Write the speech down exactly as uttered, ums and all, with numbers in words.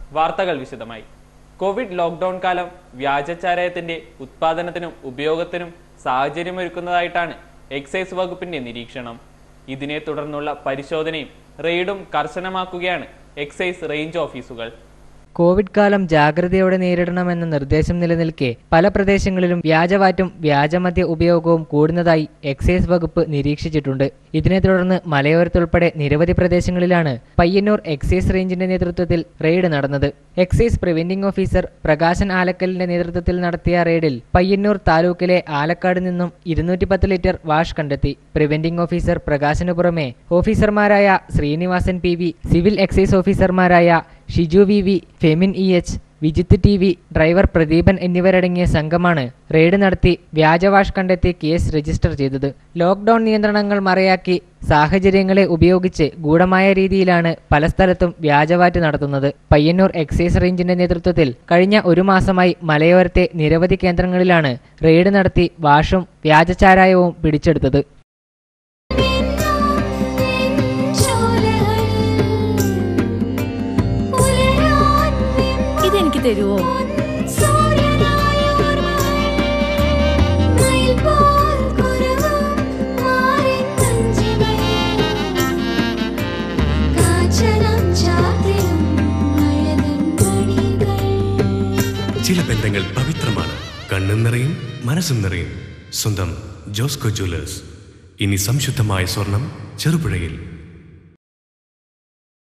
വാർത്തകൾ വിശദമായി. Covid lockdown കാലം വ്യാജചാരായത്തിന്റെ ഉത്പാദനത്തിനും ഉപയോഗത്തിനും സാഹചര്യമൊരുക്കുന്നതായിട്ടാണ് എക്സൈസ് വകുപ്പിന്റെ നിരീക്ഷണം. ഇതിനെ തുടർന്നുള്ള പരിശോധനയും റെയ്ഡും കർശനമാക്കുകയാണ് എക്സൈസ് റേഞ്ച് ഓഫീസുകൾ. കോവിഡ് കാലം ജാഗ്രതയോടെ നേരിടണമെന്ന നിർദ്ദേശം നിലനിൽക്കെ പല പ്രദേശങ്ങളിലും വ്യാജവാറ്റും വ്യാജമദ്യ ഉപയോഗവും കൂടുന്നതായി എക്സൈസ് വകുപ്പ് നിരീക്ഷിച്ചിട്ടുണ്ട്. ഇതിനെ തുടർന്ന് മലയോരത്തുൾപ്പെടെ നിരവധി പ്രദേശങ്ങളിലാണ് പയ്യന്നൂർ എക്സൈസ് റേഞ്ചിന്റെ നേതൃത്വത്തിൽ റെയ്ഡ് നടന്നത്. എക്സൈസ് പ്രിവന്റിംഗ് ഓഫീസർ പ്രകാശൻ ആലക്കലിന്റെ നേതൃത്വത്തിൽ നടത്തിയ റെയ്ഡിൽ പയ്യന്നൂർ താലൂക്കിലെ ആലക്കാട് നിന്നും ഇരുന്നൂറ്റി പത്ത് ലിറ്റർ വാഷ് കണ്ടെത്തി. പ്രിവന്റിംഗ് ഓഫീസർ പ്രകാശനു പുറമെ ഓഫീസർമാരായ Srinivasan P V, civil excise ഓഫീസർമാരായ Shiju V V, Femin E H, Vijith T V, driver Pradeepan എന്നിവരടങ്ങിയ സംഘമാണ് റെയ്ഡ് നടത്തി വ്യാജവാഷ് കണ്ടെത്തി കേസ് രജിസ്റ്റർ ചെയ്തത്. ലോക്ക്ഡൌൺ നിയന്ത്രണങ്ങൾ മറയാക്കി സാഹചര്യങ്ങളെ ഉപയോഗിച്ച് ഗൂഢമായ രീതിയിലാണ് പല സ്ഥലത്തും വ്യാജവാറ്റ് നടത്തുന്നത്. പയ്യന്നൂർ എക്സൈസ് റേഞ്ചിന്റെ നേതൃത്വത്തിൽ കഴിഞ്ഞ ഒരു മാസമായി മലയോരത്തെ നിരവധി കേന്ദ്രങ്ങളിലാണ് റെയ്ഡ് നടത്തി വാഷും വ്യാജചാരായവും പിടിച്ചെടുത്തത്. ഇതെനിക്ക് തരുമോ? ചില ബന്ധങ്ങൾ പവിത്രമാണ്. കണ്ണും നിറയും മനസ്സും നിറയും. സ്വന്തം ജോസ്കോ ജ്വല്ലേഴ്സ്. ഇനി സംശുദ്ധമായ സ്വർണം ചെറുപുഴയിൽ.